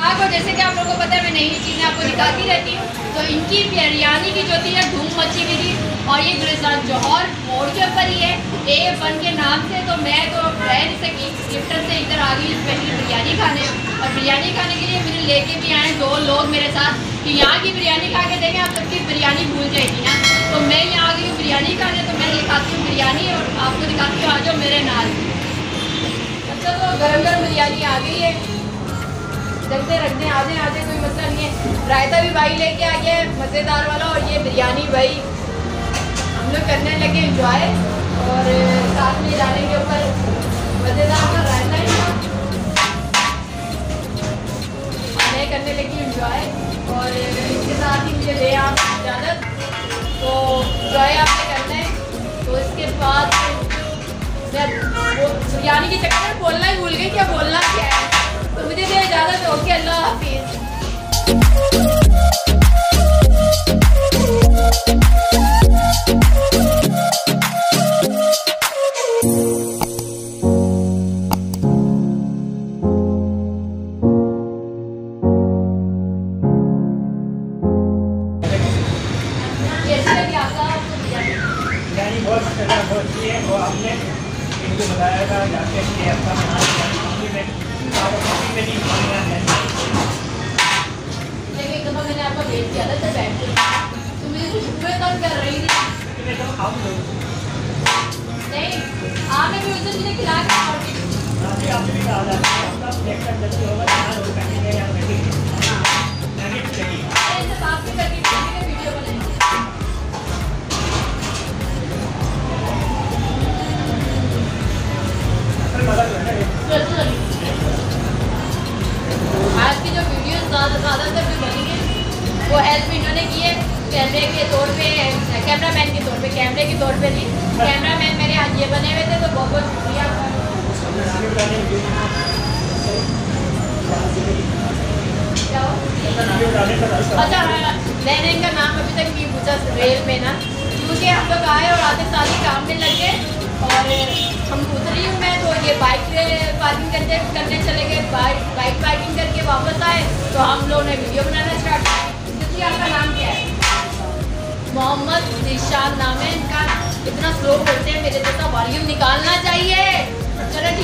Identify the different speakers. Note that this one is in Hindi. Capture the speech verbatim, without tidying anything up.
Speaker 1: आपको जैसे कि आप लोगों को पता है मैं नई नई चीज़ें आपको दिखाती रहती हूँ। तो इनकी बिरयानी की जो थी धूम मची हुई थी और ये गुलिस्तान जौहर मोड़ के ऊपर ही है ए वन के नाम से। तो मैं तो रह नहीं सकी, गिफ्टर से इधर आ गई स्पेशली बिरयानी खाने। और बिरयानी खाने के लिए मैंने लेके भी आए दो लोग मेरे साथ कि यहाँ की बिरयानी खा के देखें आप सबकी बिरयानी भूल जाएगी ना। तो मैं यहाँ आ गई हूँ बिरयानी खाने, तो मैं दिखाती हूँ बिरयानी और आपको दिखाती हूँ आ जाओ मेरे नाल। अच्छा तो गर्म गर्म बिरयानी आ गई है, रखते रखते आ जाए आ जाए कोई मसला नहीं है। रायता भी भाई लेके आ गया है मज़ेदार वाला और ये बिरयानी भाई हम लोग करने लगे एंजॉय। और साथ में जाने के ऊपर मज़ेदार का रायता ही मैं करने लगी एंजॉय। और इसके साथ ही मुझे ले आप इजाज़त, तो एंजॉय आपने करना है। तो इसके बाद मैं बिरयानी के चक्कर में बोलना ही भूल गई क्या बोलना क्या है। तो मुझे दे इजाज़त, ओके अल्लाह हाफिज़।
Speaker 2: बहुत बहुत अच्छी है वो आपने इनको बताया था जाके कि आपका में लेकिन
Speaker 1: एक दफ़ा मैंने आपका वेट किया था जब बैठ के तो मुझे कुछ हुए तब कर रही थी नहीं आपने भी उस दिन मुझे खिला के
Speaker 2: आपने भी कहा था आपका नेक्स्ट जल्दी होगा यहाँ लोग बैठेंगे या बैठेंगे
Speaker 1: ऐसे बात भी करके वीडियो बनाएंगे। आज की जो वीडियो ज़्यादा ज़्यादातर जो बनी है वो हेल्प इन्होंने की है कैमरे के तौर पे, कैमरा मैन के तौर पे, कैमरे के तौर पे नहीं, कैमरा मैन मेरे आज ये बने हुए थे। तो बहुत बहुत शुक्रिया। अच्छा मैंने इनका नाम अभी तक नहीं पूछा रेल में ना, क्योंकि हम लोग आए और आते साल ही काम में लग गए और हम उतरी हूँ मैं। तो ये बाइक पार्किंग करने करने चले गए, बाइक बाइक पार्किंग करके वापस आए तो हम लोगों ने वीडियो बनाना स्टार्ट किया। क्योंकि आपका नाम क्या है? मोहम्मद निशान नाम है इनका। इतना स्लो बोलते हैं मेरे जैसा वॉल्यूम निकालना चाहिए। चलो